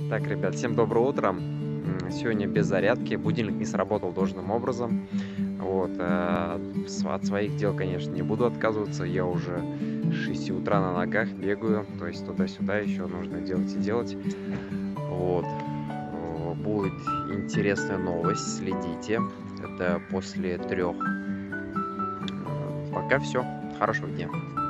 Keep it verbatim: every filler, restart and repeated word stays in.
Так, ребят, всем доброе утро. М, Сегодня без зарядки, будильник не сработал должным образом. Вот, э, с- от своих дел, конечно, не буду отказываться. Я уже с шести утра на ногах бегаю, то есть туда-сюда еще нужно делать и делать. Вот, О, будет интересная новость, следите. Это после трех. Пока все. Хорошего дня.